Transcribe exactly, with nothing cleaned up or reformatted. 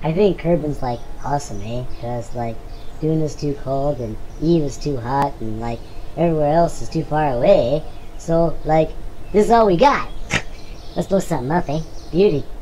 I think Kerbin's like awesome, eh? Cause like Dune is too cold and Eve is too hot and like everywhere else is too far away. So like this is all we got. Let's blow something up, eh? Beauty.